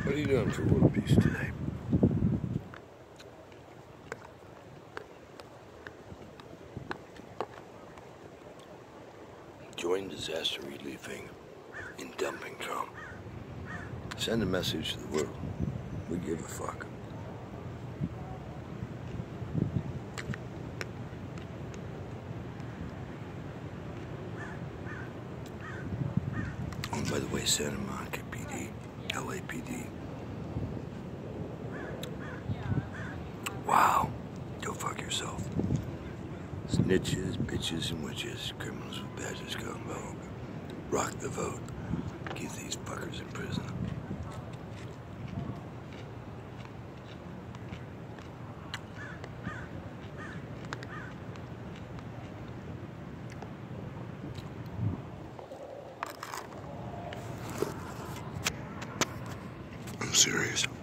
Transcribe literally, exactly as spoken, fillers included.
What are you doing for world peace today? Join disaster relieving in dumping Trump. Send a message to the world. We give a fuck. Oh, by the way, Santa Monica P D, L A P D. Wow. Go fuck yourself. Snitches, bitches, and witches. Criminals with badges go in vogue. Rock the vote. Keep these fuckers in prison. I'm serious.